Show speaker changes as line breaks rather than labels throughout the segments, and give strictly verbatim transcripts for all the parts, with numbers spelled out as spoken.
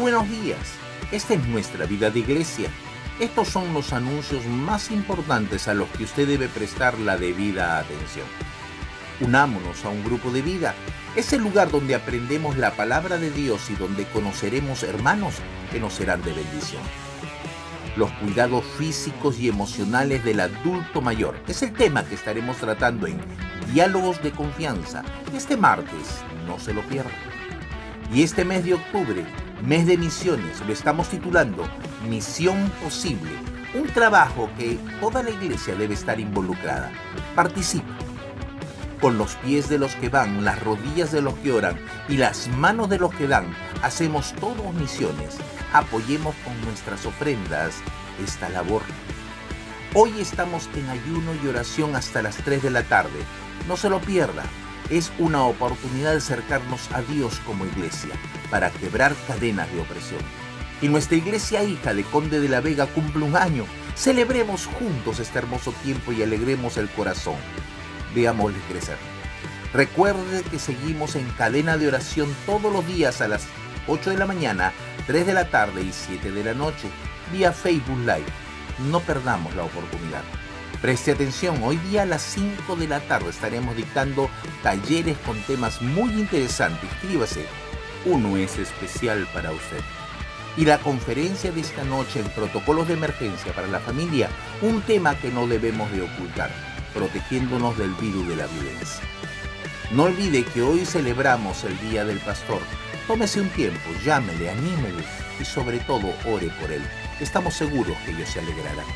buenos días. Esta es nuestra vida de iglesia. Estos son los anuncios más importantes a los que usted debe prestar la debida atención. Unámonos a un grupo de vida. Es el lugar donde aprendemos la palabra de Dios y donde conoceremos hermanos que nos serán de bendición. Los cuidados físicos y emocionales del adulto mayor es el tema que estaremos tratando en Diálogos de Confianza este martes. No se lo pierdan. Y este mes de octubre, mes de misiones, lo estamos titulando Misión Posible, un trabajo que toda la iglesia debe estar involucrada. Participa. Con los pies de los que van, las rodillas de los que oran y las manos de los que dan, hacemos todos misiones. Apoyemos con nuestras ofrendas esta labor. Hoy estamos en ayuno y oración hasta las tres de la tarde. No se lo pierda. Es una oportunidad de acercarnos a Dios como iglesia para quebrar cadenas de opresión. Y nuestra iglesia hija de Conde de la Vega cumple un año. Celebremos juntos este hermoso tiempo y alegremos el corazón. Veámosle crecer. Recuerde que seguimos en cadena de oración todos los días a las ocho de la mañana, tres de la tarde y siete de la noche, vía Facebook Live. No perdamos la oportunidad. Preste atención, hoy día a las cinco de la tarde estaremos dictando talleres con temas muy interesantes. Inscríbase, uno es especial para usted. Y la conferencia de esta noche en protocolos de emergencia para la familia, un tema que no debemos de ocultar, protegiéndonos del virus de la violencia. No olvide que hoy celebramos el Día del Pastor. Tómese un tiempo, llámele, anímele y sobre todo ore por él. Estamos seguros que ellos se alegrarán.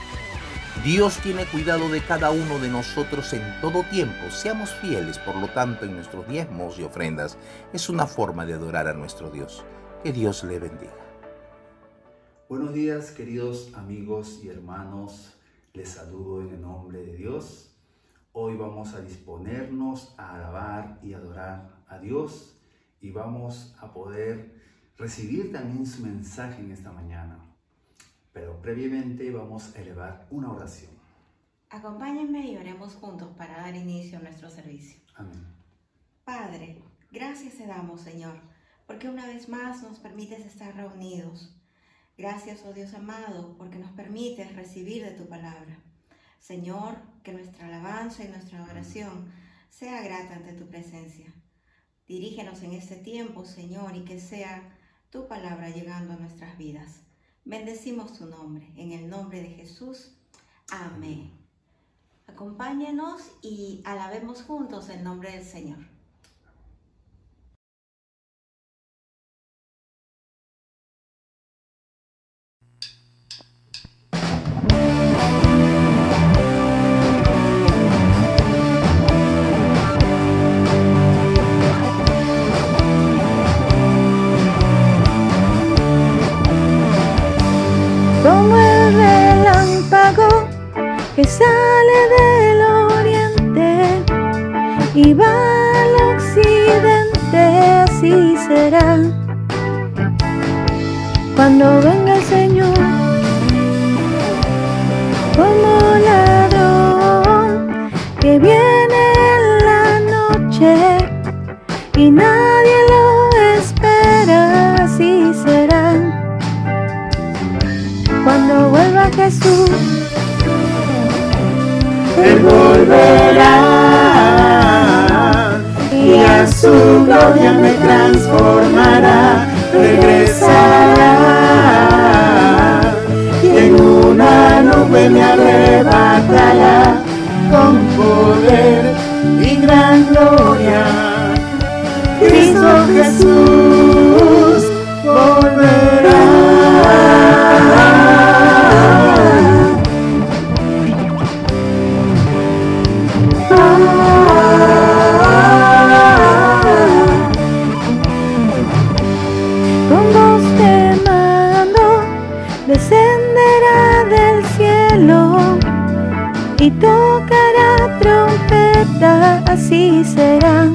Dios tiene cuidado de cada uno de nosotros en todo tiempo. Seamos fieles, por lo tanto, en nuestros diezmos y ofrendas. Es una forma de adorar a nuestro Dios. Que Dios le bendiga.
Buenos días, queridos amigos y hermanos. Les saludo en el nombre de Dios. Hoy vamos a disponernos a alabar y adorar a Dios y vamos a poder recibir también su mensaje en esta mañana. Pero previamente vamos a elevar una oración.
Acompáñenme y oremos juntos para dar inicio a nuestro servicio.
Amén.
Padre, gracias te damos, Señor, porque una vez más nos permites estar reunidos. Gracias, oh Dios amado, porque nos permites recibir de tu palabra. Señor, que nuestra alabanza y nuestra oración sea grata ante tu presencia. Dirígenos en este tiempo, Señor, y que sea tu palabra llegando a nuestras vidas. Bendecimos tu nombre, en el nombre de Jesús. Amén. Acompáñenos y alabemos juntos el nombre del Señor.
Que sale del oriente y va al occidente, así será. Cuando venga el Señor como ladrón, que viene en la noche y nadie lo espera, así será. Cuando vuelva Jesús,
Él volverá y a su gloria me transformará, regresará y en una nube me arrebatará con poder y gran gloria. Cristo Jesús volverá.
Descenderá del cielo y tocará trompeta, así será.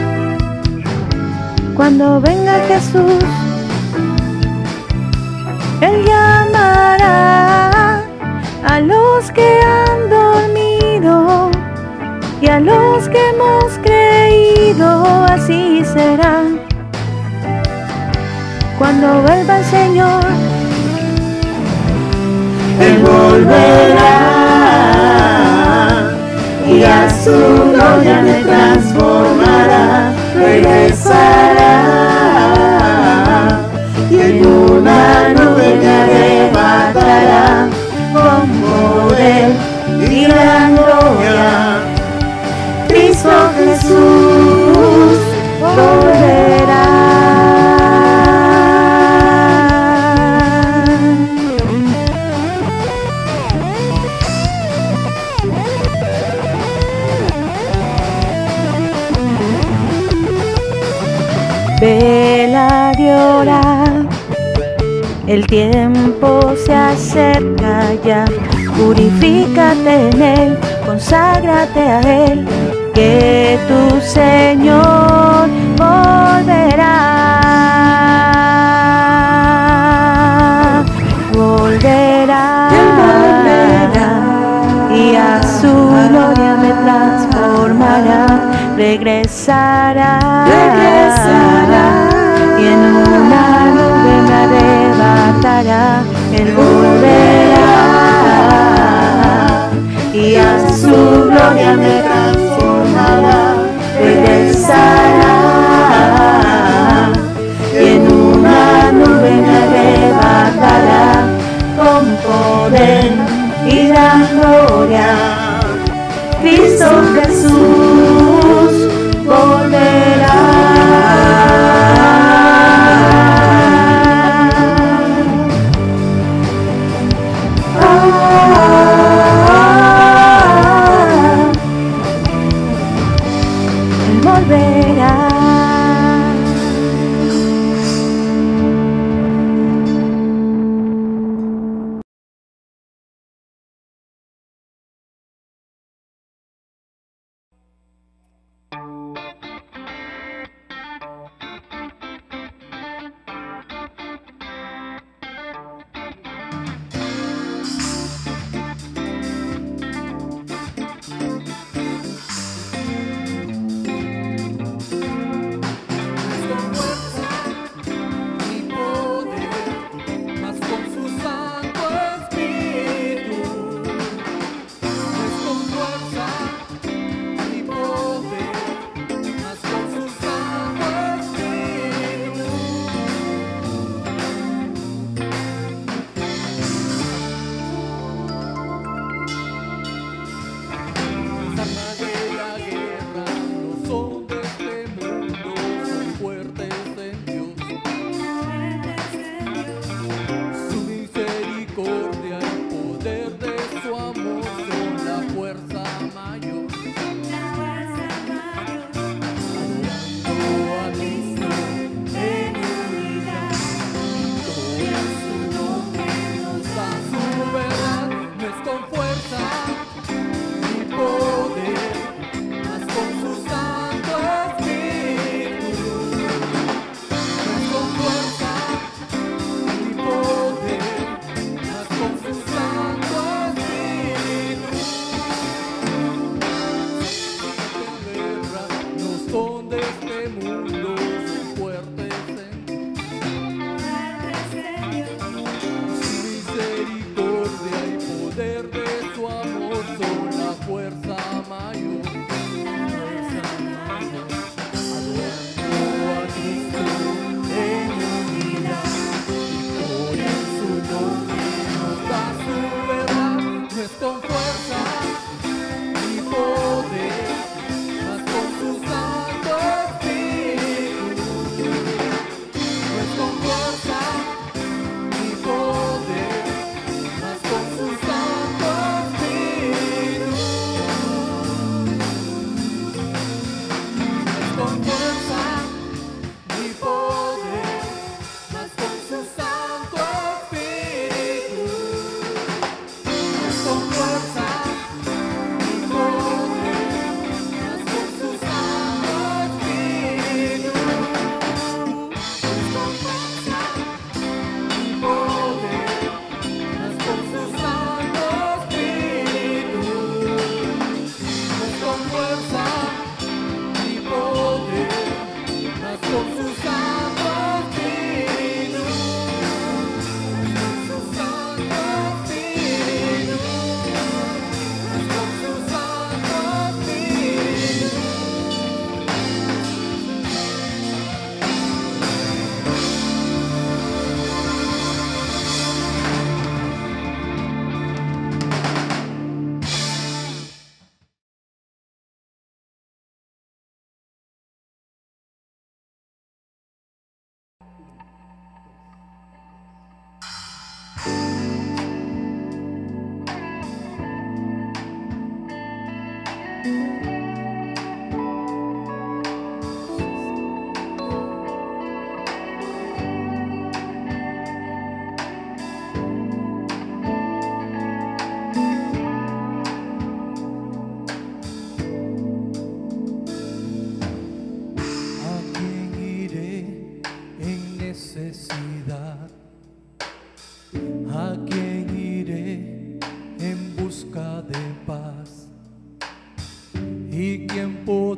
Cuando venga Jesús, Él llamará a los que han dormido y a los que hemos creído, así será. Cuando vuelva el Señor,
Él volverá y a su gloria me transformará, regresará y en una nube me arrebatará con poder y gran gloria. Cristo Jesús volverá.
Vela de orar, el tiempo se acerca ya. Purifícate en Él, conságrate a Él, que tu Señor volverá, volverá, y a su gloria me transformará, regresará, regresará, y en una nube me arrebatará, Él volverá, y a su gloria me transformará, regresará, y en una nube me arrebatará, con poder y gran gloria. Cristo Jesús volverá.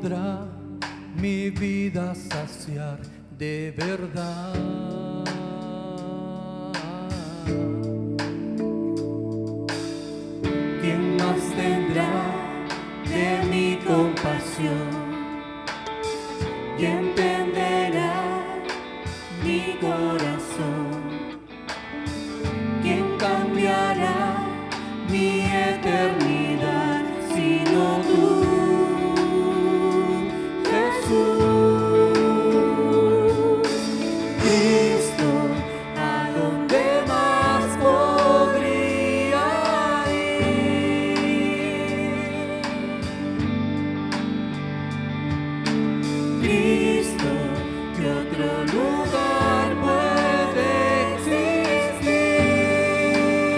podrá mi vida saciar de verdad? ¿Quién más tendrá de mi compasión y entenderá mi corazón? ¿Quién cambiará mi eternidad sino tú, Jesús? Cristo, ¿a dónde más podría ir? Cristo, ¿qué otro lugar puede existir?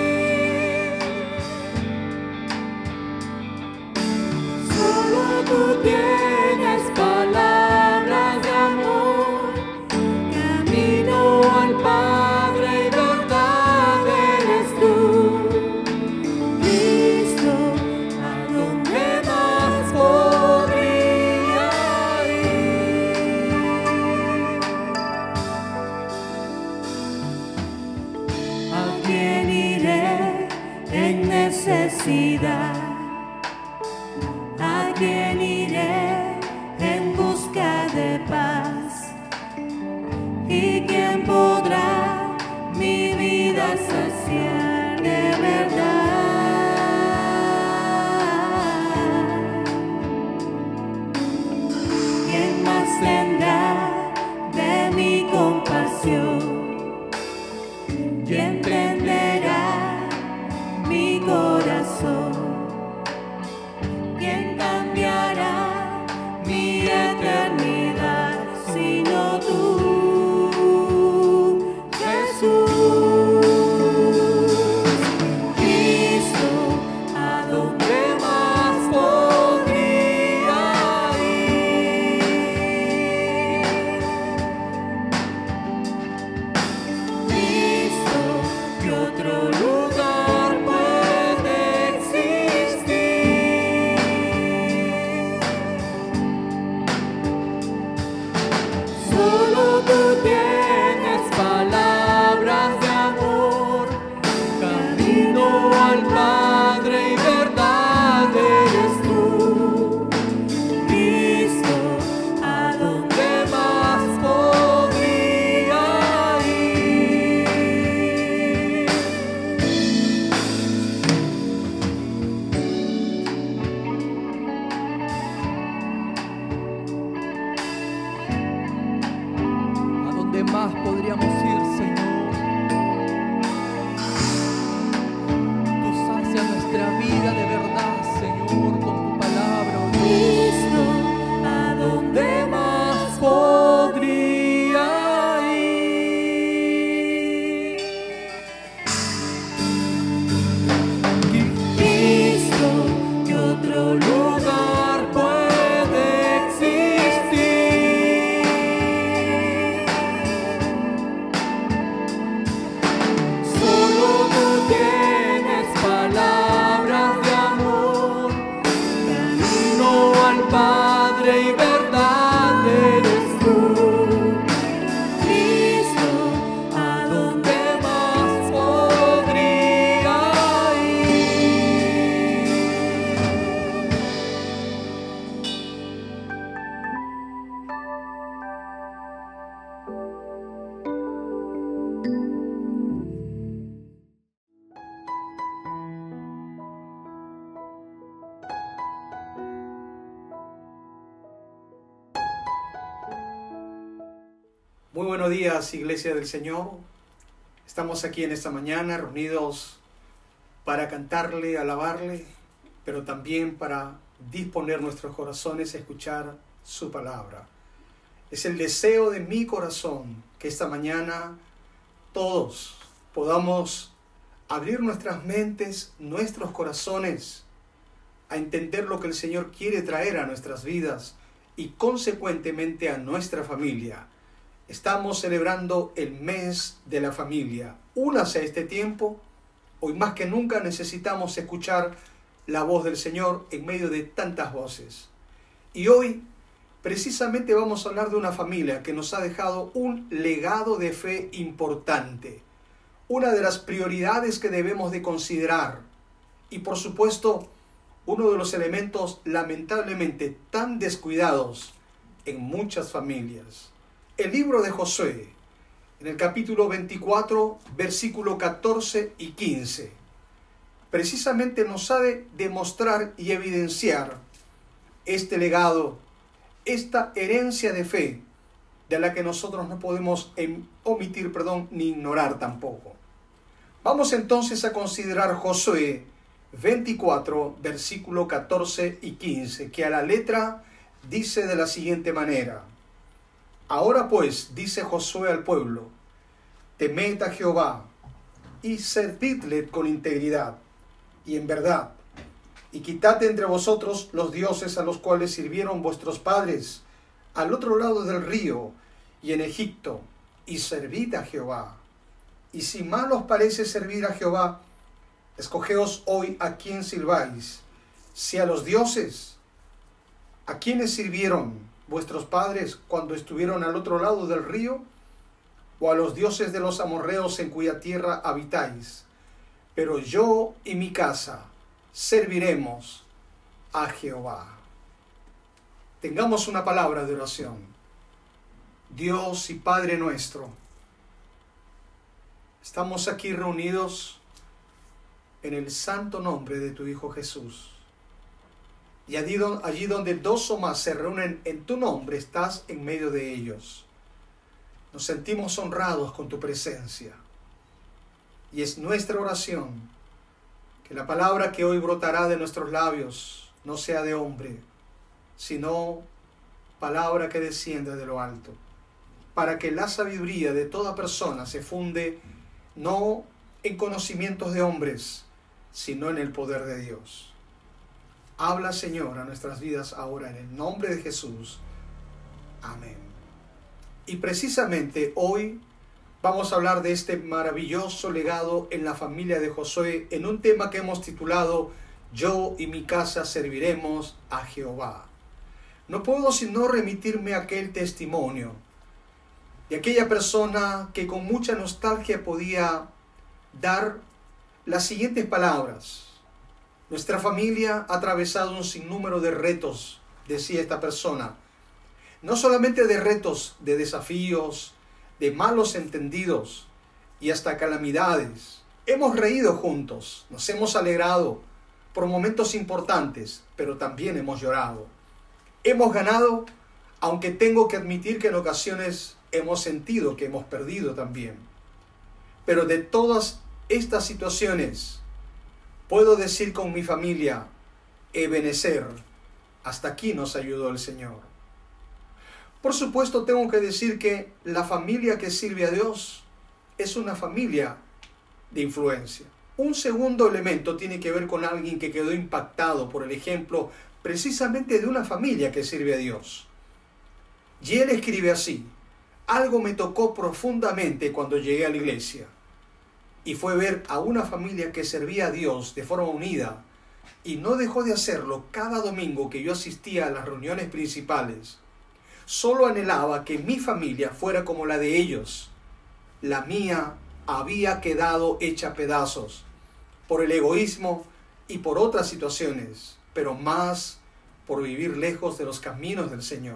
Solo tú tienes palabras de amor, camino al Padre y verdad eres tú. Cristo, ¿a dónde más podría ir? ¿A quién iré en necesidad? ¿A quién iré en busca de paz? ¿Y quién podrá mi vida saciar de verdad? ¿Quién más tendrá de mi compasión y entenderá mi corazón? ¿Quién cambiará mi eternidad sino tú, Jesús? Cristo, ¿a dónde más podría ir? Cristo, ¿qué otro lugar puede existir? Solo tú tienes palabras de amor, camino al Padre y verdad eres tú. Cristo, ¿a dónde más podría ir? ¿A dónde más podríamos ir, Señor? Tú sacias nuestra vida de verdad, Señor, con tu palabra, oh Dios. Cristo, ¿a dónde más podría ir? Cristo, ¿qué otro lugar puede existir? Solo tú tienes palabras de amor, camino al Padre y verdad eres tú. Cristo, ¿a dónde más podría ir?
Muy buenos días, Iglesia del Señor. Estamos aquí en esta mañana reunidos para cantarle, alabarle, pero también para disponer nuestros corazones a escuchar su palabra. Es el deseo de mi corazón que esta mañana todos podamos abrir nuestras mentes, nuestros corazones, a entender lo que el Señor quiere traer a nuestras vidas y consecuentemente a nuestra familia. Estamos celebrando el mes de la familia. Únase a este tiempo. Hoy más que nunca necesitamos escuchar la voz del Señor en medio de tantas voces. Y hoy precisamente vamos a hablar de una familia que nos ha dejado un legado de fe importante, una de las prioridades que debemos de considerar y por supuesto uno de los elementos lamentablemente tan descuidados en muchas familias. El libro de Josué, en el capítulo veinticuatro, versículo catorce y quince, precisamente nos ha de demostrar y evidenciar este legado, esta herencia de fe, de la que nosotros no podemos omitir, perdón, ni ignorar tampoco. Vamos entonces a considerar Josué veinticuatro, versículo catorce y quince, que a la letra dice de la siguiente manera: Ahora pues, dice Josué al pueblo, temed a Jehová y servidle con integridad y en verdad, y quitad entre vosotros los dioses a los cuales sirvieron vuestros padres al otro lado del río y en Egipto, y servid a Jehová. Y si mal os parece servir a Jehová, escogeos hoy a quién sirváis, si a los dioses a quienes sirvieron vuestros padres cuando estuvieron al otro lado del río, o a los dioses de los amorreos en cuya tierra habitáis. Pero yo y mi casa serviremos a Jehová. Tengamos una palabra de oración. Dios y Padre nuestro, estamos aquí reunidos en el santo nombre de tu Hijo Jesús. Y allí, allí donde dos o más se reúnen en tu nombre, estás en medio de ellos. Nos sentimos honrados con tu presencia. Y es nuestra oración que la palabra que hoy brotará de nuestros labios no sea de hombre, sino palabra que descienda de lo alto, para que la sabiduría de toda persona se funde no en conocimientos de hombres, sino en el poder de Dios. Habla, Señor, a nuestras vidas ahora en el nombre de Jesús. Amén. Y precisamente hoy vamos a hablar de este maravilloso legado en la familia de Josué en un tema que hemos titulado Yo y mi casa serviremos a Jehová. No puedo sino remitirme a aquel testimonio de aquella persona que con mucha nostalgia podía dar las siguientes palabras. Nuestra familia ha atravesado un sinnúmero de retos, decía esta persona. No solamente de retos, de desafíos, de malos entendidos y hasta calamidades. Hemos reído juntos, nos hemos alegrado por momentos importantes, pero también hemos llorado. Hemos ganado, aunque tengo que admitir que en ocasiones hemos sentido que hemos perdido también. Pero de todas estas situaciones, puedo decir con mi familia, Ebenezer, hasta aquí nos ayudó el Señor. Por supuesto, tengo que decir que la familia que sirve a Dios es una familia de influencia. Un segundo elemento tiene que ver con alguien que quedó impactado por el ejemplo precisamente de una familia que sirve a Dios. Y él escribe así: algo me tocó profundamente cuando llegué a la iglesia, y fue ver a una familia que servía a Dios de forma unida, y no dejó de hacerlo cada domingo que yo asistía a las reuniones principales. Solo anhelaba que mi familia fuera como la de ellos. La mía había quedado hecha pedazos por el egoísmo y por otras situaciones, pero más por vivir lejos de los caminos del Señor.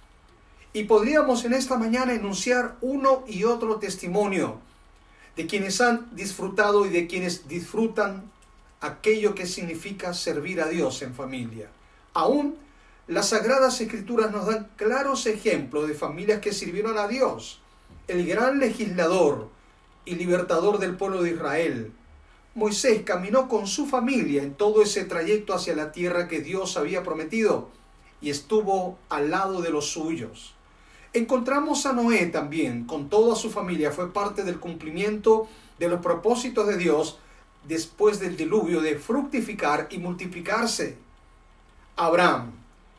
Y podríamos en esta mañana enunciar uno y otro testimonio de quienes han disfrutado y de quienes disfrutan aquello que significa servir a Dios en familia. Aún las Sagradas Escrituras nos dan claros ejemplos de familias que sirvieron a Dios. El gran legislador y libertador del pueblo de Israel, Moisés, caminó con su familia en todo ese trayecto hacia la tierra que Dios había prometido y estuvo al lado de los suyos. Encontramos a Noé también, con toda su familia, fue parte del cumplimiento de los propósitos de Dios después del diluvio de fructificar y multiplicarse. Abraham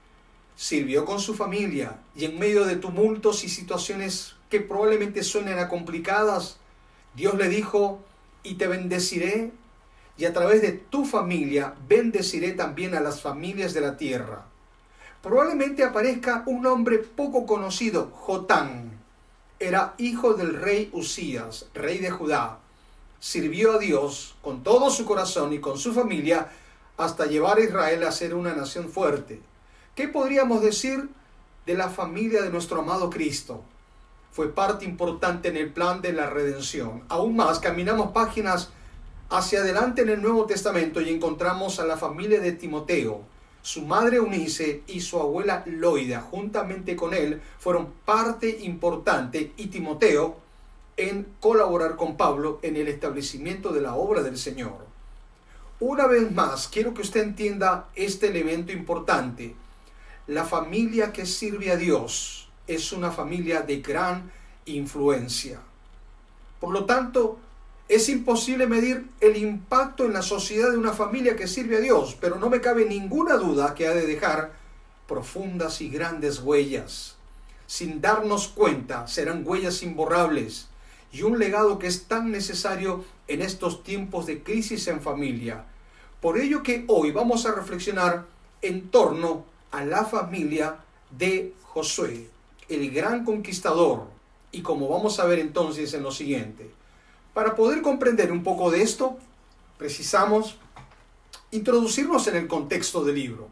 sirvió con su familia y en medio de tumultos y situaciones que probablemente suenen a complicadas, Dios le dijo: y te bendeciré, y a través de tu familia bendeciré también a las familias de la tierra. probablemente aparezca un nombre poco conocido, Jotán. Era hijo del rey Usías, rey de Judá. Sirvió a Dios con todo su corazón y con su familia hasta llevar a Israel a ser una nación fuerte. ¿Qué podríamos decir de la familia de nuestro amado Cristo? Fue parte importante en el plan de la redención. Aún más, caminamos páginas hacia adelante en el Nuevo Testamento y encontramos a la familia de Timoteo. Su madre Eunice y su abuela Loida, juntamente con él, fueron parte importante, y Timoteo, en colaborar con Pablo en el establecimiento de la obra del Señor. Una vez más, quiero que usted entienda este elemento importante. La familia que sirve a Dios es una familia de gran influencia. Por lo tanto, es imposible medir el impacto en la sociedad de una familia que sirve a Dios, pero no me cabe ninguna duda que ha de dejar profundas y grandes huellas. Sin darnos cuenta, serán huellas imborrables y un legado que es tan necesario en estos tiempos de crisis en familia. Por ello que hoy vamos a reflexionar en torno a la familia de Josué, el gran conquistador, y como vamos a ver entonces en lo siguiente. Para poder comprender un poco de esto, precisamos introducirnos en el contexto del libro.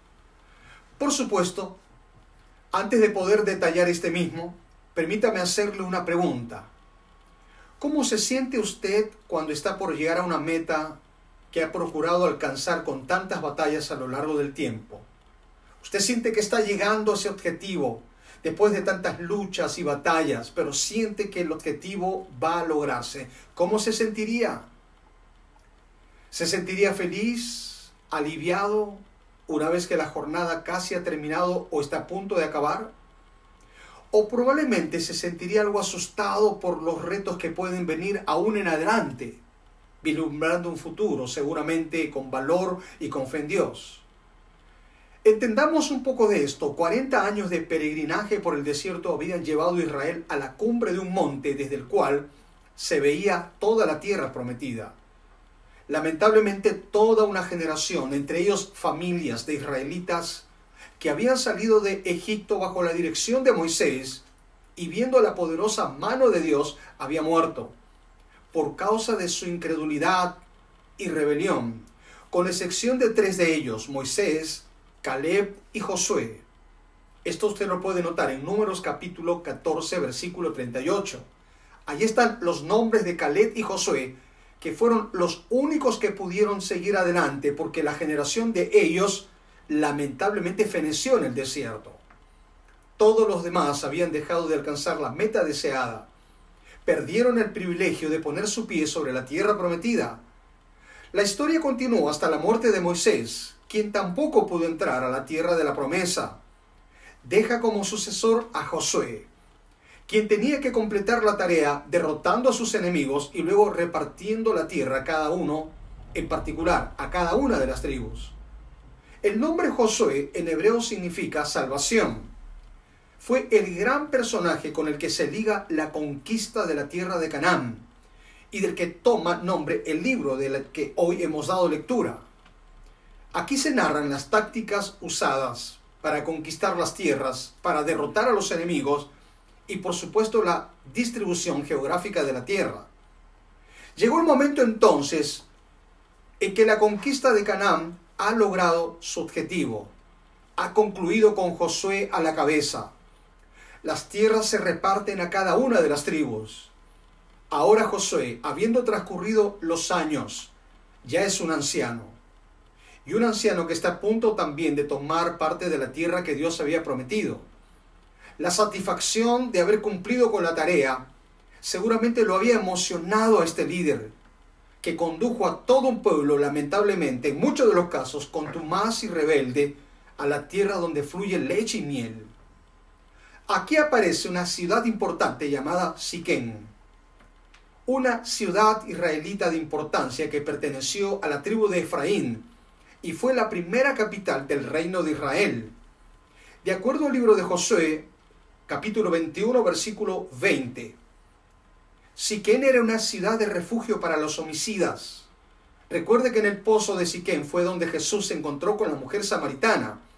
Por supuesto, antes de poder detallar este mismo, permítame hacerle una pregunta. ¿Cómo se siente usted cuando está por llegar a una meta que ha procurado alcanzar con tantas batallas a lo largo del tiempo? Usted siente que está llegando a ese objetivo después de tantas luchas y batallas, pero siente que el objetivo va a lograrse. ¿Cómo se sentiría? ¿Se sentiría feliz, aliviado, una vez que la jornada casi ha terminado o está a punto de acabar? ¿O probablemente se sentiría algo asustado por los retos que pueden venir aún en adelante, vislumbrando un futuro seguramente con valor y con fe en Dios? Entendamos un poco de esto. cuarenta años de peregrinaje por el desierto habían llevado a Israel a la cumbre de un monte desde el cual se veía toda la tierra prometida. Lamentablemente, toda una generación, entre ellos familias de israelitas que habían salido de Egipto bajo la dirección de Moisés y viendo la poderosa mano de Dios, había muerto por causa de su incredulidad y rebelión, con excepción de tres de ellos, Moisés, Caleb y Josué. Esto usted lo puede notar en Números capítulo catorce, versículo treinta y ocho. Allí están los nombres de Caleb y Josué, que fueron los únicos que pudieron seguir adelante, porque la generación de ellos lamentablemente feneció en el desierto. Todos los demás habían dejado de alcanzar la meta deseada. Perdieron el privilegio de poner su pie sobre la tierra prometida. La historia continuó hasta la muerte de Moisés, quien tampoco pudo entrar a la tierra de la promesa. Deja como sucesor a Josué, quien tenía que completar la tarea derrotando a sus enemigos y luego repartiendo la tierra a cada uno, en particular a cada una de las tribus. El nombre Josué en hebreo significa salvación. Fue el gran personaje con el que se liga la conquista de la tierra de Canaán y del que toma nombre el libro del que hoy hemos dado lectura. Aquí se narran las tácticas usadas para conquistar las tierras, para derrotar a los enemigos y por supuesto la distribución geográfica de la tierra. Llegó el momento entonces en que la conquista de Canaán ha logrado su objetivo. Ha concluido con Josué a la cabeza. Las tierras se reparten a cada una de las tribus. Ahora Josué, habiendo transcurrido los años, ya es un anciano. Y un anciano que está a punto también de tomar parte de la tierra que Dios había prometido. La satisfacción de haber cumplido con la tarea seguramente lo había emocionado a este líder, que condujo a todo un pueblo, lamentablemente, en muchos de los casos, contumaz y rebelde, a la tierra donde fluye leche y miel. Aquí aparece una ciudad importante llamada Siquén, una ciudad israelita de importancia que perteneció a la tribu de Efraín y fue la primera capital del reino de Israel. De acuerdo al libro de Josué, capítulo veintiuno, versículo veinte, Siquén era una ciudad de refugio para los homicidas. Recuerde que en el pozo de Siquén fue donde Jesús se encontró con la mujer samaritana,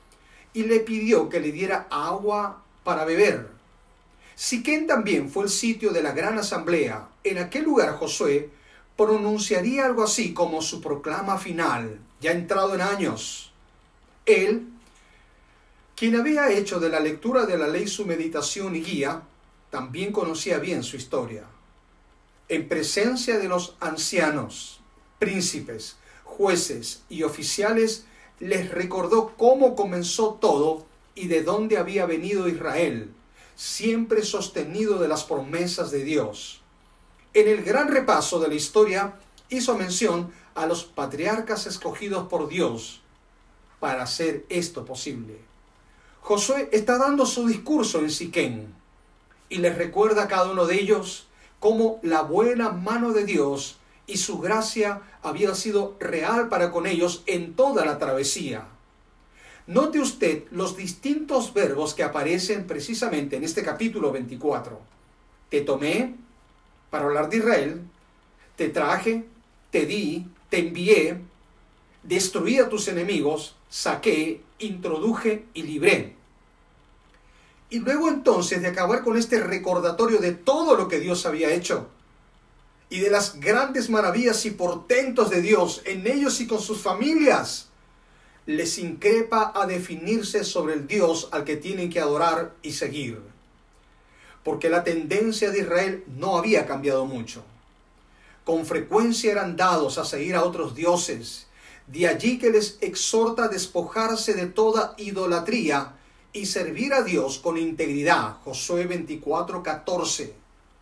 y le pidió que le diera agua para beber. Siquén también fue el sitio de la gran asamblea. En aquel lugar Josué pronunciaría algo así como su proclama final, ya entrado en años. Él, quien había hecho de la lectura de la ley su meditación y guía, también conocía bien su historia. En presencia de los ancianos, príncipes, jueces y oficiales, les recordó cómo comenzó todo y de dónde había venido Israel, siempre sostenido de las promesas de Dios. En el gran repaso de la historia hizo mención a los patriarcas escogidos por Dios para hacer esto posible. Josué está dando su discurso en Siquén y les recuerda a cada uno de ellos cómo la buena mano de Dios y su gracia había sido real para con ellos en toda la travesía. Note usted los distintos verbos que aparecen precisamente en este capítulo veinticuatro. Te tomé para hablar de Israel, te traje, te di, te envié, destruí a tus enemigos, saqué, introduje y libré. Y luego entonces de acabar con este recordatorio de todo lo que Dios había hecho y de las grandes maravillas y portentos de Dios en ellos y con sus familias, les increpa a definirse sobre el Dios al que tienen que adorar y seguir. Porque la tendencia de Israel no había cambiado mucho. Con frecuencia eran dados a seguir a otros dioses. De allí que les exhorta a despojarse de toda idolatría y servir a Dios con integridad. Josué veinticuatro, catorce.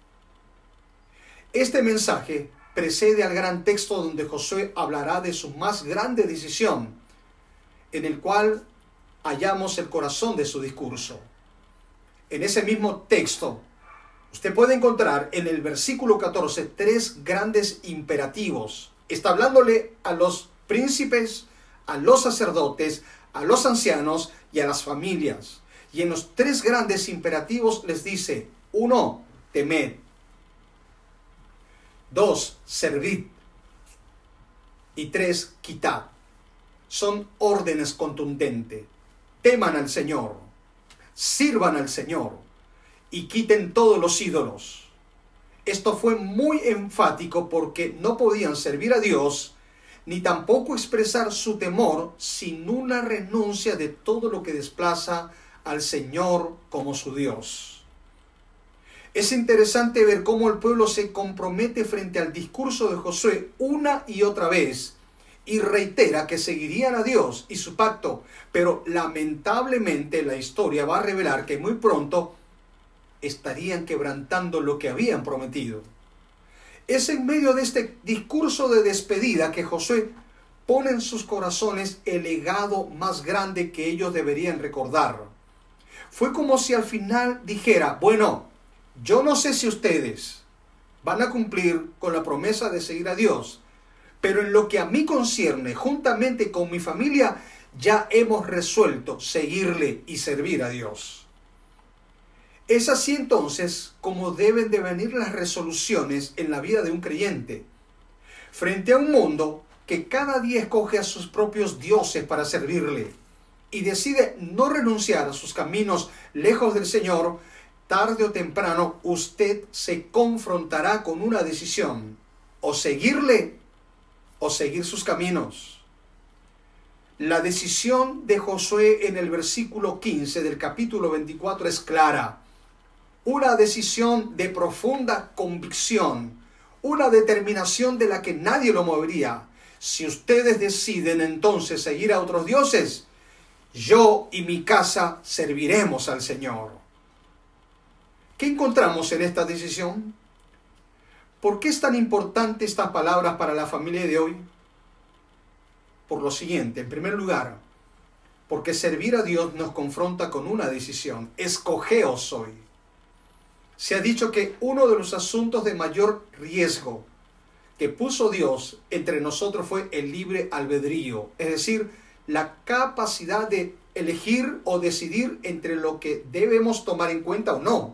Este mensaje precede al gran texto donde Josué hablará de su más grande decisión, en el cual hallamos el corazón de su discurso. En ese mismo texto, usted puede encontrar en el versículo catorce tres grandes imperativos. Está hablándole a los príncipes, a los sacerdotes, a los ancianos y a las familias. Y en los tres grandes imperativos les dice: uno, temed. Dos, servid. Y tres, quitad. Son órdenes contundentes. Teman al Señor, sirvan al Señor y quiten todos los ídolos. Esto fue muy enfático porque no podían servir a Dios ni tampoco expresar su temor sin una renuncia de todo lo que desplaza al Señor como su Dios. Es interesante ver cómo el pueblo se compromete frente al discurso de Josué una y otra vez y reitera que seguirían a Dios y su pacto, pero lamentablemente la historia va a revelar que muy pronto estarían quebrantando lo que habían prometido. Es en medio de este discurso de despedida que Josué pone en sus corazones el legado más grande que ellos deberían recordar. Fue como si al final dijera: bueno, yo no sé si ustedes van a cumplir con la promesa de seguir a Dios, pero en lo que a mí concierne, juntamente con mi familia, ya hemos resuelto seguirle y servir a Dios. Es así entonces como deben de venir las resoluciones en la vida de un creyente. Frente a un mundo que cada día escoge a sus propios dioses para servirle y decide no renunciar a sus caminos lejos del Señor, tarde o temprano usted se confrontará con una decisión: o seguirle o seguir sus caminos. La decisión de Josué en el versículo quince del capítulo veinticuatro es clara. Una decisión de profunda convicción, una determinación de la que nadie lo movería. Si ustedes deciden entonces seguir a otros dioses, yo y mi casa serviremos al Señor. ¿Qué encontramos en esta decisión? ¿Por qué es tan importante estas palabras para la familia de hoy? Por lo siguiente: en primer lugar, porque servir a Dios nos confronta con una decisión: escogeos hoy. Se ha dicho que uno de los asuntos de mayor riesgo que puso Dios entre nosotros fue el libre albedrío, es decir, la capacidad de elegir o decidir entre lo que debemos tomar en cuenta o no.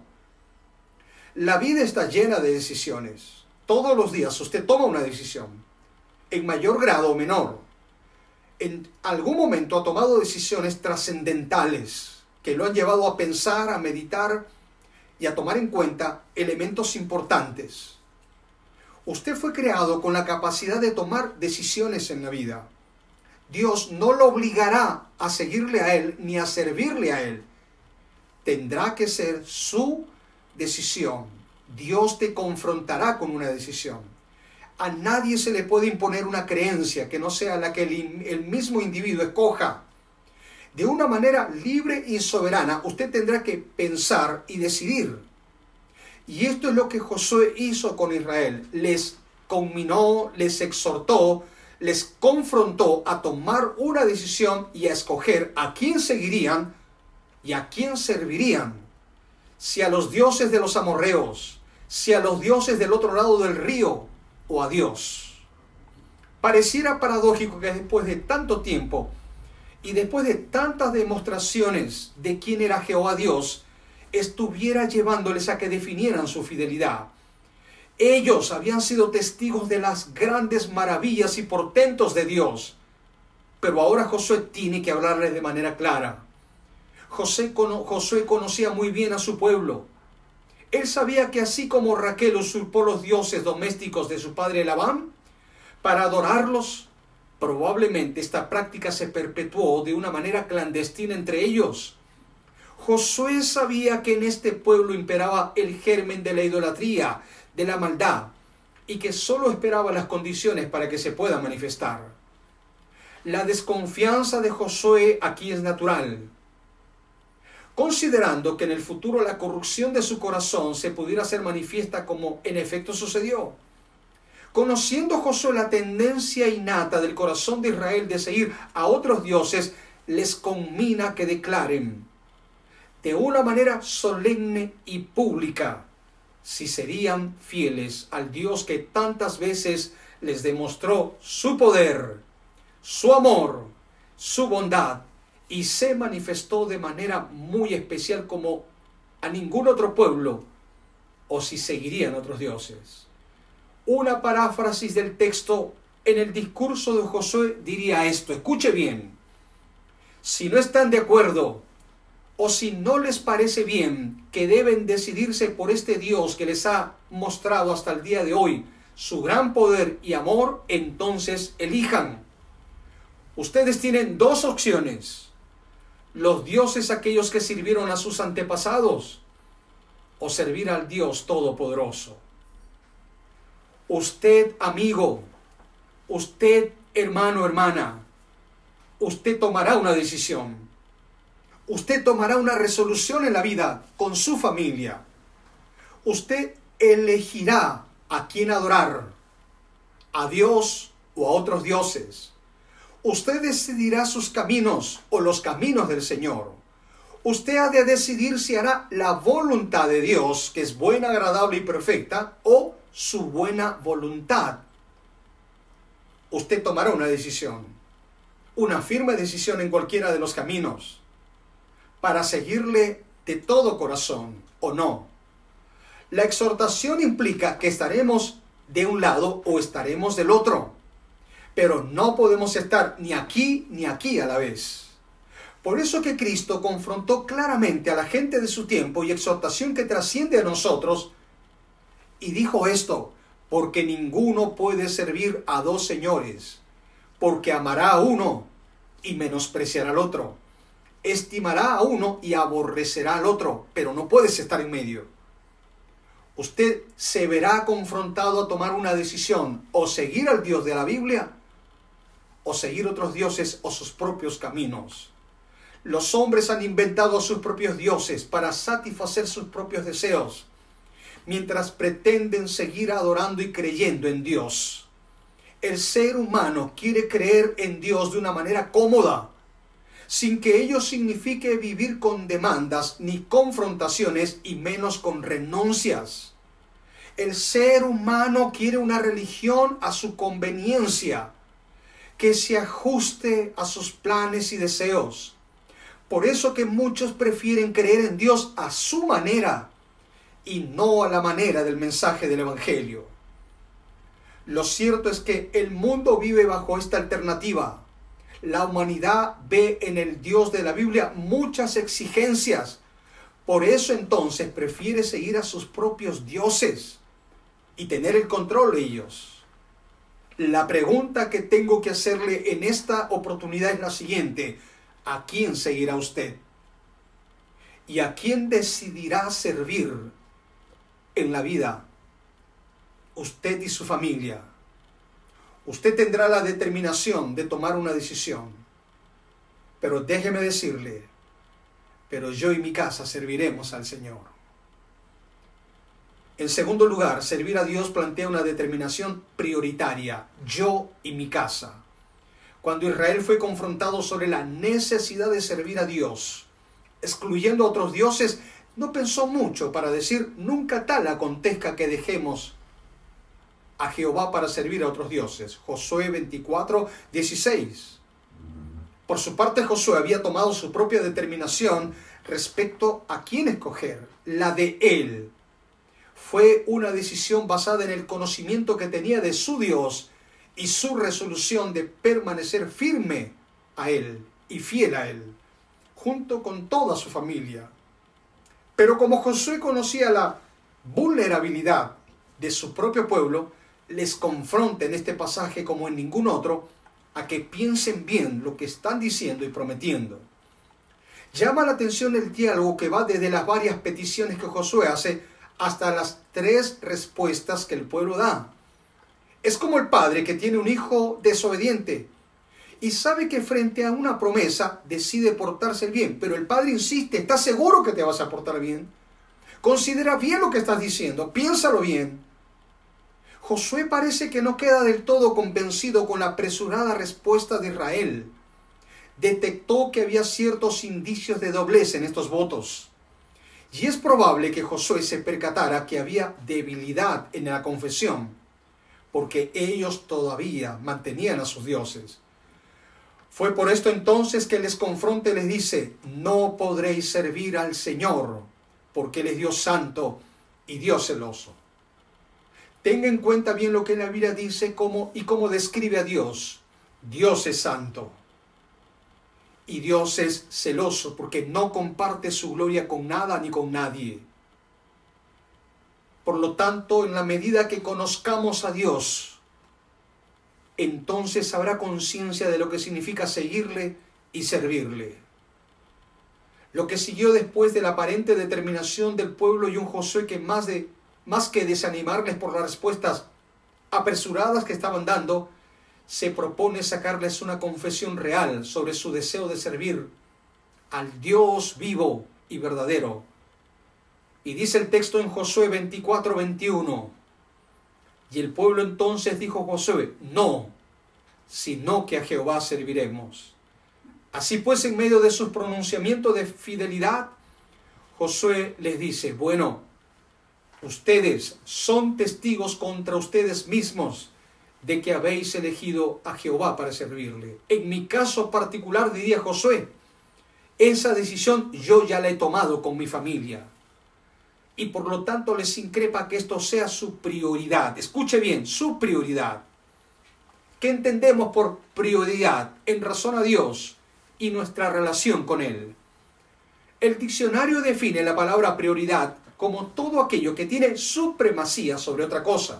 La vida está llena de decisiones. Todos los días usted toma una decisión, en mayor grado o menor. en algún momento ha tomado decisiones trascendentales que lo han llevado a pensar, a meditar y a tomar en cuenta elementos importantes. Usted fue creado con la capacidad de tomar decisiones en la vida. Dios no lo obligará a seguirle a Él ni a servirle a Él. Tendrá que ser su decisión. Dios te confrontará con una decisión. A nadie se le puede imponer una creencia que no sea la que el, el mismo individuo escoja. De una manera libre y soberana, usted tendrá que pensar y decidir. Y esto es lo que Josué hizo con Israel. Les conminó, les exhortó, les confrontó a tomar una decisión y a escoger a quién seguirían y a quién servirían. Si a los dioses de los amorreos, si a los dioses del otro lado del río, o a Dios. Pareciera paradójico que después de tanto tiempo y después de tantas demostraciones de quién era Jehová Dios, estuviera llevándoles a que definieran su fidelidad. Ellos habían sido testigos de las grandes maravillas y portentos de Dios, pero ahora Josué tiene que hablarles de manera clara. José, Josué conocía muy bien a su pueblo. Él sabía que así como Raquel usurpó los dioses domésticos de su padre Labán para adorarlos, probablemente esta práctica se perpetuó de una manera clandestina entre ellos. Josué sabía que en este pueblo imperaba el germen de la idolatría, de la maldad, y que solo esperaba las condiciones para que se pueda manifestar. La desconfianza de Josué aquí es natural, considerando que en el futuro la corrupción de su corazón se pudiera hacer manifiesta como en efecto sucedió. Conociendo Josué la tendencia innata del corazón de Israel de seguir a otros dioses, les conmina que declaren de una manera solemne y pública si serían fieles al Dios que tantas veces les demostró su poder, su amor, su bondad, y se manifestó de manera muy especial como a ningún otro pueblo, o si seguirían otros dioses. Una paráfrasis del texto en el discurso de Josué diría esto, escuche bien: si no están de acuerdo, o si no les parece bien que deben decidirse por este Dios que les ha mostrado hasta el día de hoy su gran poder y amor, entonces elijan. Ustedes tienen dos opciones: los dioses aquellos que sirvieron a sus antepasados, o servir al Dios Todopoderoso. Usted, amigo, usted, hermano, hermana, usted tomará una decisión. Usted tomará una resolución en la vida con su familia. Usted elegirá a quién adorar, a Dios o a otros dioses. Usted decidirá sus caminos o los caminos del Señor. Usted ha de decidir si hará la voluntad de Dios, que es buena, agradable y perfecta, o su buena voluntad. Usted tomará una decisión, una firme decisión en cualquiera de los caminos, para seguirle de todo corazón o no. La exhortación implica que estaremos de un lado o estaremos del otro. Pero no podemos estar ni aquí ni aquí a la vez. Por eso que Cristo confrontó claramente a la gente de su tiempo y exhortación que trasciende a nosotros, y dijo esto: porque ninguno puede servir a dos señores, porque amará a uno y menospreciará al otro, estimará a uno y aborrecerá al otro, pero no puedes estar en medio. Usted se verá confrontado a tomar una decisión: o seguir al Dios de la Biblia, o seguir otros dioses o sus propios caminos. Los hombres han inventado sus propios dioses para satisfacer sus propios deseos, mientras pretenden seguir adorando y creyendo en Dios. El ser humano quiere creer en Dios de una manera cómoda, sin que ello signifique vivir con demandas ni confrontaciones, y menos con renuncias. El ser humano quiere una religión a su conveniencia, que se ajuste a sus planes y deseos. Por eso que muchos prefieren creer en Dios a su manera y no a la manera del mensaje del Evangelio. Lo cierto es que el mundo vive bajo esta alternativa. La humanidad ve en el Dios de la Biblia muchas exigencias. Por eso entonces prefiere seguir a sus propios dioses y tener el control de ellos. La pregunta que tengo que hacerle en esta oportunidad es la siguiente: ¿a quién seguirá usted? ¿Y a quién decidirá servir en la vida? Usted y su familia. Usted tendrá la determinación de tomar una decisión. Pero déjeme decirle, pero yo y mi casa serviremos al Señor. En segundo lugar, servir a Dios plantea una determinación prioritaria: yo y mi casa. Cuando Israel fue confrontado sobre la necesidad de servir a Dios, excluyendo a otros dioses, no pensó mucho para decir: nunca tal acontezca que dejemos a Jehová para servir a otros dioses. Josué veinticuatro, dieciséis. Por su parte, Josué había tomado su propia determinación respecto a quién escoger, la de él. Fue una decisión basada en el conocimiento que tenía de su Dios y su resolución de permanecer firme a él y fiel a él, junto con toda su familia. Pero como Josué conocía la vulnerabilidad de su propio pueblo, les confronta en este pasaje como en ningún otro a que piensen bien lo que están diciendo y prometiendo. Llama la atención el diálogo que va desde las varias peticiones que Josué hace hasta las tres respuestas que el pueblo da. Es como el padre que tiene un hijo desobediente y sabe que frente a una promesa decide portarse bien, pero el padre insiste: ¿estás seguro que te vas a portar bien? Considera bien lo que estás diciendo, piénsalo bien. Josué parece que no queda del todo convencido con la apresurada respuesta de Israel. Detectó que había ciertos indicios de doblez en estos votos. Y es probable que Josué se percatara que había debilidad en la confesión, porque ellos todavía mantenían a sus dioses. Fue por esto entonces que les confronta y les dice: no podréis servir al Señor, porque Él es Dios santo y Dios celoso. Tenga en cuenta bien lo que la Biblia dice cómo, y cómo describe a Dios. Dios es santo y Dios es celoso, porque no comparte su gloria con nada ni con nadie. Por lo tanto, en la medida que conozcamos a Dios, entonces habrá conciencia de lo que significa seguirle y servirle. Lo que siguió después de la aparente determinación del pueblo y un Josué que más, de, más que desanimarles por las respuestas apresuradas que estaban dando, se propone sacarles una confesión real sobre su deseo de servir al Dios vivo y verdadero. Y dice el texto en Josué veinticuatro, veintiuno: y el pueblo entonces dijo a Josué: no, sino que a Jehová serviremos. Así pues, en medio de sus pronunciamientos de fidelidad, Josué les dice: bueno, ustedes son testigos contra ustedes mismos de que habéis elegido a Jehová para servirle. En mi caso particular, diría Josué, esa decisión yo ya la he tomado con mi familia. Y por lo tanto les increpa que esto sea su prioridad. Escuche bien, su prioridad. ¿Qué entendemos por prioridad en razón a Dios y nuestra relación con Él? El diccionario define la palabra prioridad como todo aquello que tiene supremacía sobre otra cosa.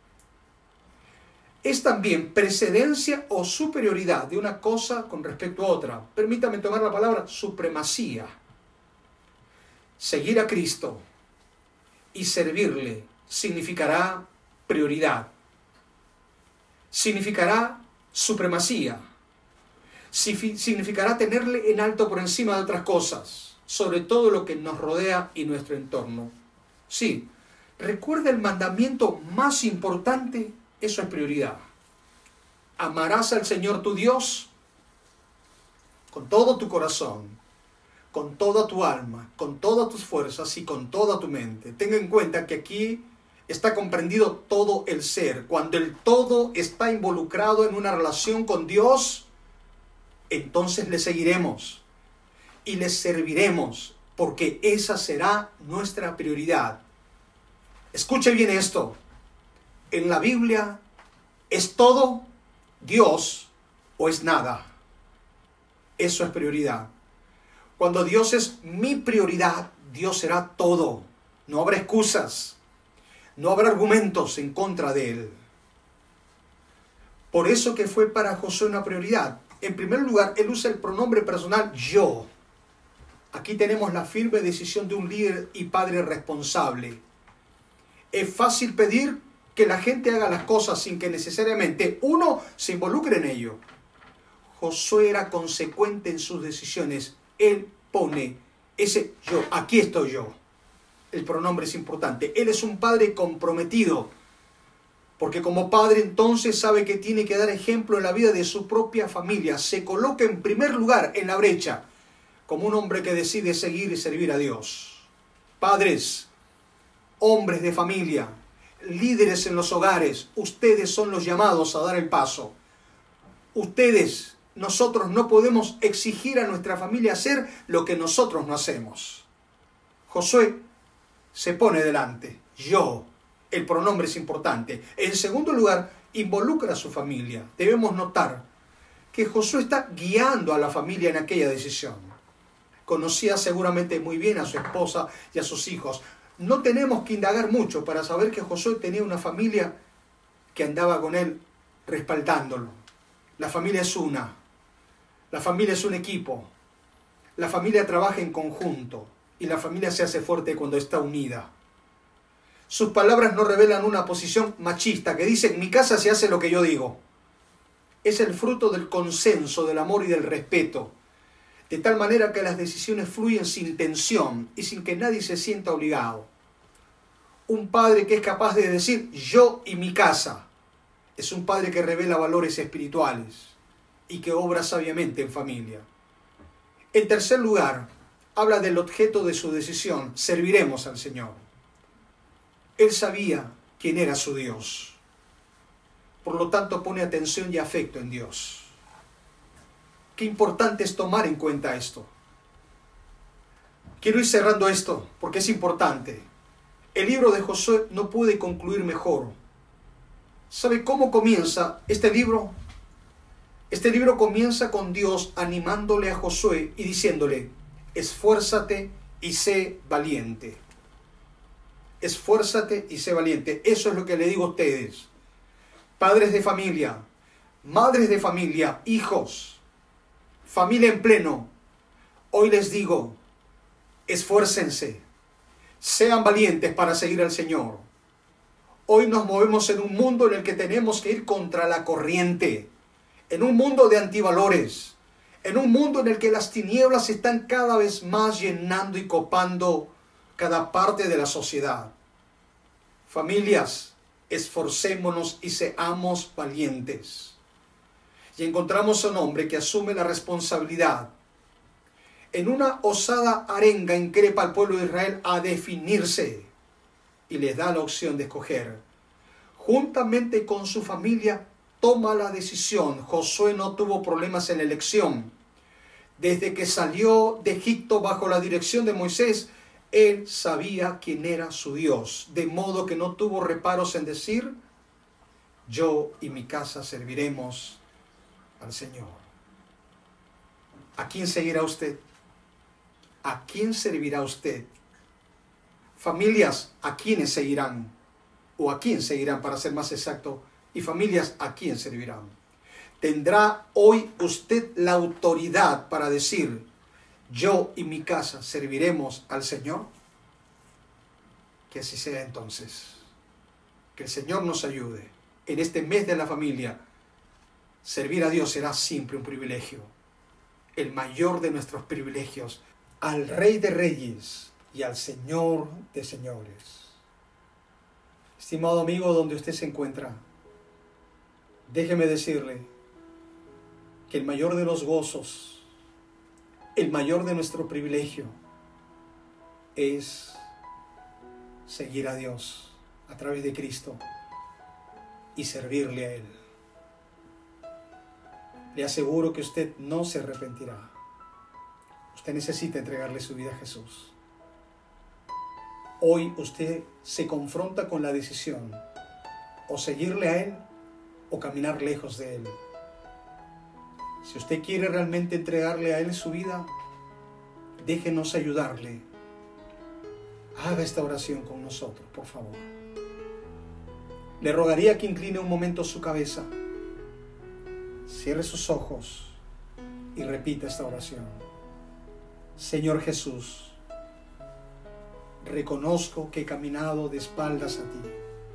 Es también precedencia o superioridad de una cosa con respecto a otra. Permítame tomar la palabra supremacía. Seguir a Cristo y servirle significará prioridad. Significará supremacía. Significará tenerle en alto por encima de otras cosas, sobre todo lo que nos rodea y nuestro entorno. Sí, recuerda el mandamiento más importante. Eso es prioridad. Amarás al Señor tu Dios con todo tu corazón, con toda tu alma, con todas tus fuerzas y con toda tu mente. Tenga en cuenta que aquí está comprendido todo el ser. Cuando el todo está involucrado en una relación con Dios, entonces le seguiremos y le serviremos, porque esa será nuestra prioridad. Escuche bien esto. En la Biblia, ¿es todo Dios o es nada? Eso es prioridad. Cuando Dios es mi prioridad, Dios será todo. No habrá excusas. No habrá argumentos en contra de Él. Por eso que fue para Josué una prioridad. En primer lugar, él usa el pronombre personal yo. Aquí tenemos la firme decisión de un líder y padre responsable. Es fácil pedir que la gente haga las cosas sin que necesariamente uno se involucre en ello. Josué era consecuente en sus decisiones. Él pone ese yo, aquí estoy yo. El pronombre es importante. Él es un padre comprometido, porque como padre entonces sabe que tiene que dar ejemplo en la vida de su propia familia. Se coloca en primer lugar en la brecha, como un hombre que decide seguir y servir a Dios. Padres, hombres de familia, líderes en los hogares, ustedes son los llamados a dar el paso. Ustedes, nosotros no podemos exigir a nuestra familia hacer lo que nosotros no hacemos. Josué se pone delante. Yo, el pronombre es importante. En segundo lugar, involucra a su familia. Debemos notar que Josué está guiando a la familia en aquella decisión. Conocía seguramente muy bien a su esposa y a sus hijos. No tenemos que indagar mucho para saber que Josué tenía una familia que andaba con él respaldándolo. La familia es una. La familia es un equipo. La familia trabaja en conjunto. Y la familia se hace fuerte cuando está unida. Sus palabras no revelan una posición machista que dice, en mi casa se hace lo que yo digo. Es el fruto del consenso, del amor y del respeto. De tal manera que las decisiones fluyen sin tensión y sin que nadie se sienta obligado. Un padre que es capaz de decir, yo y mi casa, es un padre que revela valores espirituales y que obra sabiamente en familia. En tercer lugar, habla del objeto de su decisión, serviremos al Señor. Él sabía quién era su Dios. Por lo tanto, pone atención y afecto en Dios. Qué importante es tomar en cuenta esto. Quiero ir cerrando esto porque es importante. El libro de Josué no puede concluir mejor. ¿Sabe cómo comienza este libro? Este libro comienza con Dios animándole a Josué y diciéndole, esfuérzate y sé valiente. Esfuérzate y sé valiente. Eso es lo que le digo a ustedes. Padres de familia, madres de familia, hijos, familia en pleno. Hoy les digo, esfuércense, sean valientes para seguir al Señor. Hoy nos movemos en un mundo en el que tenemos que ir contra la corriente, en un mundo de antivalores, en un mundo en el que las tinieblas están cada vez más llenando y copando cada parte de la sociedad. Familias, esforcémonos y seamos valientes. Y encontramos a un hombre que asume la responsabilidad. En una osada arenga increpa al pueblo de Israel a definirse y les da la opción de escoger. Juntamente con su familia toma la decisión. Josué no tuvo problemas en la elección. Desde que salió de Egipto bajo la dirección de Moisés, él sabía quién era su Dios, de modo que no tuvo reparos en decir, yo y mi casa serviremos al Señor. ¿A quién seguirá usted? ¿A quién servirá usted? Familias, ¿a quiénes seguirán? ¿O a quién seguirán, para ser más exacto? Y familias, ¿a quién servirán? ¿Tendrá hoy usted la autoridad para decir, yo y mi casa serviremos al Señor? Que así sea entonces. Que el Señor nos ayude. En este mes de la familia, servir a Dios será siempre un privilegio. El mayor de nuestros privilegios. Al Rey de Reyes y al Señor de Señores. Estimado amigo, donde usted se encuentra, déjeme decirle que el mayor de los gozos, el mayor de nuestro privilegio es seguir a Dios a través de Cristo y servirle a Él. Le aseguro que usted no se arrepentirá. Usted necesita entregarle su vida a Jesús. Hoy usted se confronta con la decisión o seguirle a Él o caminar lejos de Él. Si usted quiere realmente entregarle a Él su vida, déjenos ayudarle. Haga esta oración con nosotros, por favor. Le rogaría que incline un momento su cabeza, cierre sus ojos y repita esta oración. Señor Jesús, reconozco que he caminado de espaldas a ti.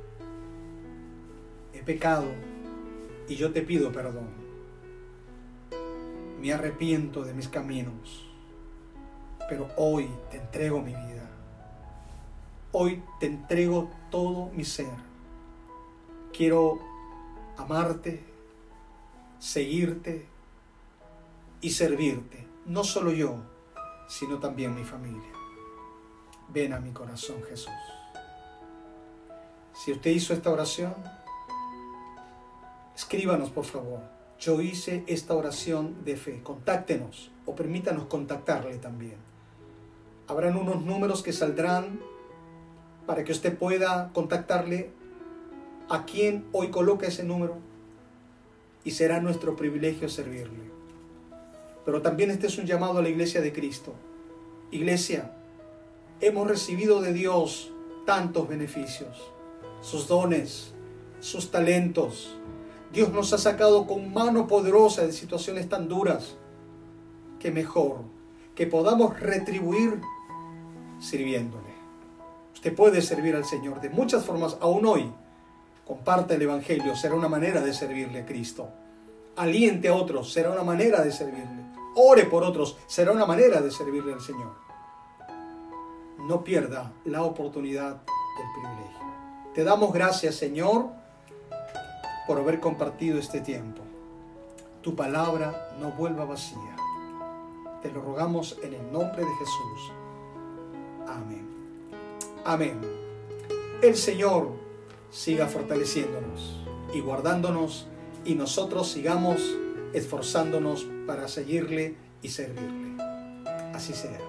He pecado y yo te pido perdón. Me arrepiento de mis caminos, pero hoy te entrego mi vida. Hoy te entrego todo mi ser. Quiero amarte, seguirte y servirte. No solo yo, sino también mi familia. Ven a mi corazón, Jesús. Si usted hizo esta oración, escríbanos, por favor. Yo hice esta oración de fe. Contáctenos o permítanos contactarle también. Habrán unos números que saldrán para que usted pueda contactarle a quien hoy coloca ese número, y será nuestro privilegio servirle. Pero también este es un llamado a la Iglesia de Cristo. Iglesia, hemos recibido de Dios tantos beneficios, sus dones, sus talentos. Dios nos ha sacado con mano poderosa de situaciones tan duras. Que mejor que podamos retribuir sirviéndole. Usted puede servir al Señor de muchas formas, aún hoy. Comparta el Evangelio, será una manera de servirle a Cristo. Aliente a otros, será una manera de servirle. Ore por otros, será una manera de servirle al Señor. No pierda la oportunidad del privilegio. Te damos gracias, Señor, por haber compartido este tiempo. Tu palabra no vuelva vacía. Te lo rogamos en el nombre de Jesús. Amén. Amén. El Señor siga fortaleciéndonos y guardándonos, y nosotros sigamos esforzándonos para seguirle y servirle. Así sea.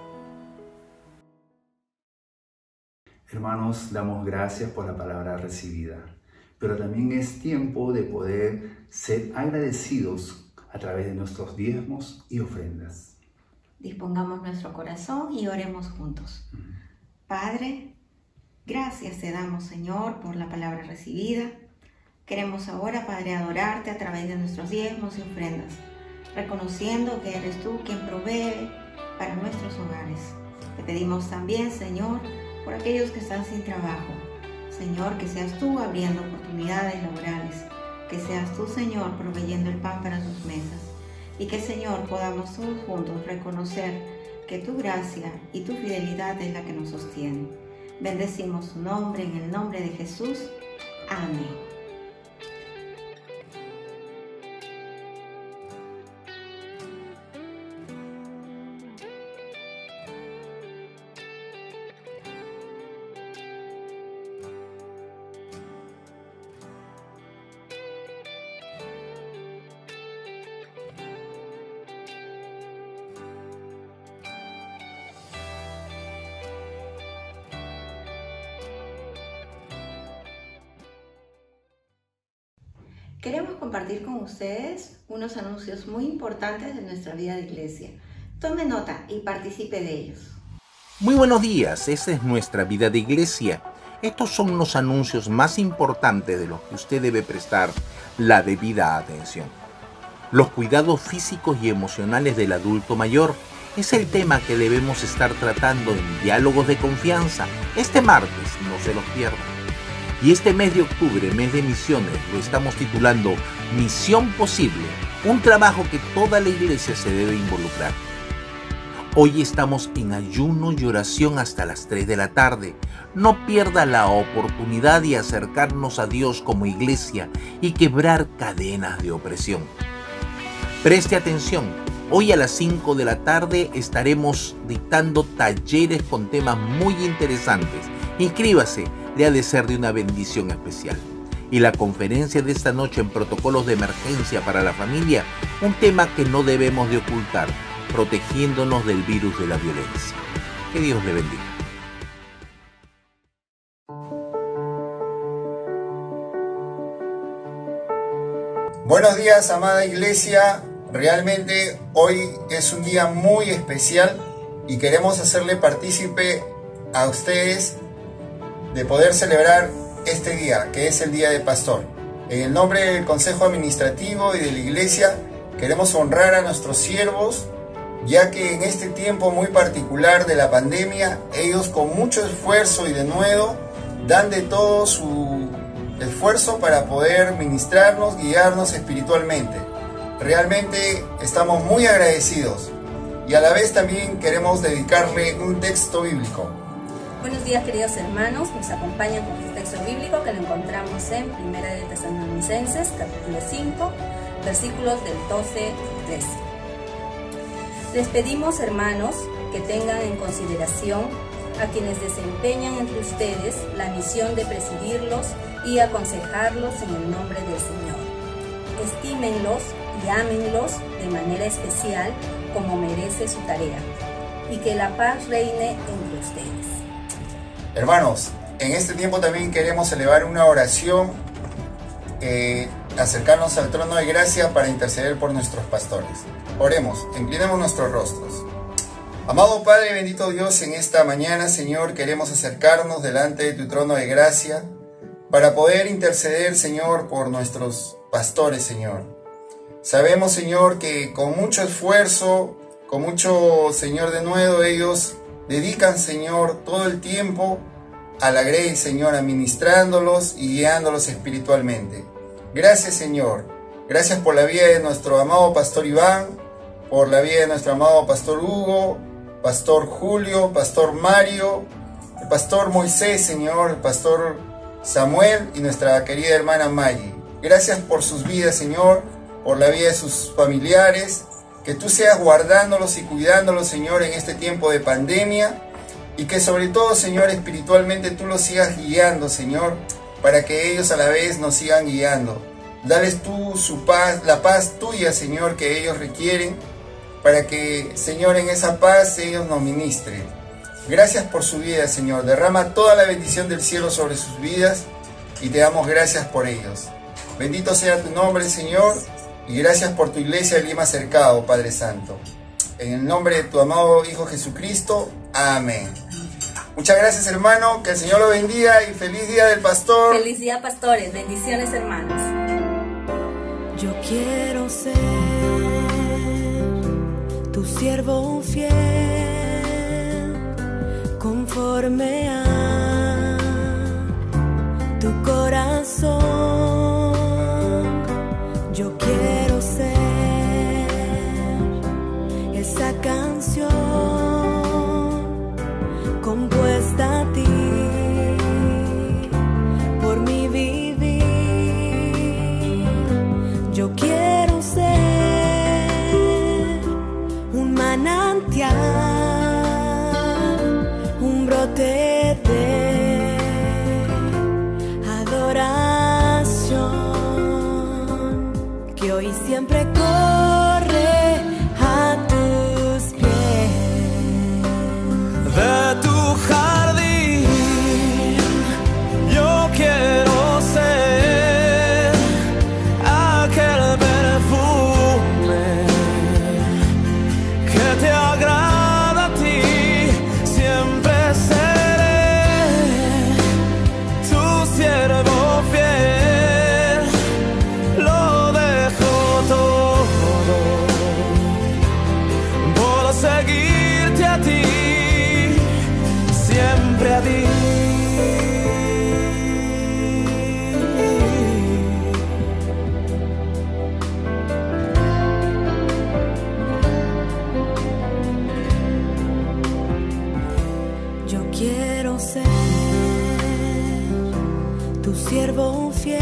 Hermanos, damos gracias por la palabra recibida, pero también es tiempo de poder ser agradecidos a través de nuestros diezmos y ofrendas.
Dispongamos nuestro corazón y oremos juntos. Padre, gracias te damos, Señor, por la palabra recibida. Queremos ahora, Padre, adorarte a través de nuestros diezmos y ofrendas, reconociendo que eres tú quien provee para nuestros hogares. Te pedimos también, Señor, por aquellos que están sin trabajo. Señor, que seas tú abriendo oportunidades laborales, que seas tú, Señor, proveyendo el pan para sus mesas, y que, Señor, podamos todos juntos reconocer que tu gracia y tu fidelidad es la que nos sostiene. Bendecimos su nombre en el nombre de Jesús. Amén. Queremos compartir con ustedes unos anuncios muy importantes de nuestra vida de iglesia. Tome nota y participe de ellos.
Muy buenos días, esta es nuestra vida de iglesia. Estos son los anuncios más importantes de los que usted debe prestar la debida atención. Los cuidados físicos y emocionales del adulto mayor es el tema que debemos estar tratando en Diálogos de Confianza. Este martes, no se los pierdan. Y este mes de octubre, mes de misiones, lo estamos titulando Misión Posible, un trabajo que toda la iglesia se debe involucrar. Hoy estamos en ayuno y oración hasta las tres de la tarde. No pierda la oportunidad de acercarnos a Dios como iglesia y quebrar cadenas de opresión. Preste atención, hoy a las cinco de la tarde estaremos dictando talleres con temas muy interesantes. Inscríbase, le ha de ser de una bendición especial. Y la conferencia de esta noche en protocolos de emergencia para la familia, un tema que no debemos de ocultar, protegiéndonos del virus de la violencia. Que Dios le bendiga.
Buenos días, amada iglesia. realmente hoy es un día muy especial y queremos hacerle partícipe a ustedes de poder celebrar este día, que es el Día del Pastor. En el nombre del Consejo Administrativo y de la Iglesia, queremos honrar a nuestros siervos, ya que en este tiempo muy particular de la pandemia, ellos con mucho esfuerzo y denuedo dan de todo su esfuerzo para poder ministrarnos, guiarnos espiritualmente. Realmente estamos muy agradecidos y a la vez también queremos dedicarle un texto bíblico.
Buenos días, queridos hermanos, nos acompañan con este texto bíblico que lo encontramos en Primera de Tesalonicenses, capítulo cinco, versículos del doce al trece. Les pedimos, hermanos, que tengan en consideración a quienes desempeñan entre ustedes la misión de presidirlos y aconsejarlos en el nombre del Señor. Estímenlos y ámenlos de manera especial como merece su tarea, y que la paz reine entre ustedes.
Hermanos, en este tiempo también queremos elevar una oración, eh, acercarnos al trono de gracia para interceder por nuestros pastores. Oremos, inclinemos nuestros rostros. Amado Padre, bendito Dios, en esta mañana, Señor, queremos acercarnos delante de tu trono de gracia para poder interceder, Señor, por nuestros pastores, Señor. Sabemos, Señor, que con mucho esfuerzo, con mucho, Señor, denuedo, ellos dedican, Señor, todo el tiempo a la grey, Señor, administrándolos y guiándolos espiritualmente. Gracias, Señor. Gracias por la vida de nuestro amado Pastor Iván, por la vida de nuestro amado Pastor Hugo, Pastor Julio, Pastor Mario, el Pastor Moisés, Señor, el Pastor Samuel y nuestra querida hermana Maggie. Gracias por sus vidas, Señor, por la vida de sus familiares. Que tú seas guardándolos y cuidándolos, Señor, en este tiempo de pandemia. Y que sobre todo, Señor, espiritualmente tú los sigas guiando, Señor, para que ellos a la vez nos sigan guiando. Dales tú su paz, la paz tuya, Señor, que ellos requieren, para que, Señor, en esa paz ellos nos ministren. Gracias por su vida, Señor. Derrama toda la bendición del cielo sobre sus vidas y te damos gracias por ellos. Bendito sea tu nombre, Señor, y gracias por tu iglesia de Lima Cercado, Padre Santo. En el nombre de tu amado Hijo Jesucristo. Amén. Muchas gracias, hermano. Que el Señor lo bendiga y feliz día del pastor.
Feliz día, pastores. Bendiciones, hermanos.
Yo quiero ser tu siervo fiel, conforme a tu corazón. Yo quiero ser esa canción compuesta a ti por mi vivir. Yo quiero ser un manantial, un brote de adoración que hoy siempre corre a tus pies.
De tu jardín yo quiero ser aquel perfume que te agrada a ti. Siempre seré tu siervo fiel, lo dejo todo por seguirte a ti, siempre a ti.
Yo quiero ser tu siervo fiel,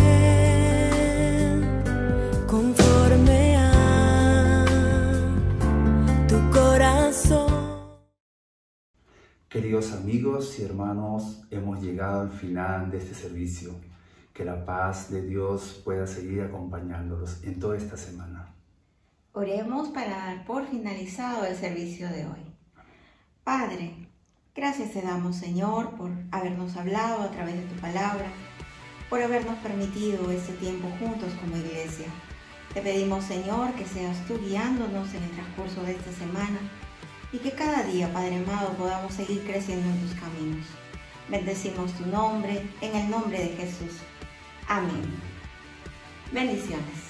conforme a tu corazón.
Queridos amigos y hermanos, hemos llegado al final de este servicio. Que la paz de Dios pueda seguir acompañándolos en toda esta semana.
Oremos para dar por finalizado el servicio de hoy. Padre, gracias te damos, Señor, por habernos hablado a través de tu palabra, por habernos permitido este tiempo juntos como iglesia. Te pedimos, Señor, que seas tú guiándonos en el transcurso de esta semana y que cada día, Padre amado, podamos seguir creciendo en tus caminos. Bendecimos tu nombre, en el nombre de Jesús. Amén. Bendiciones.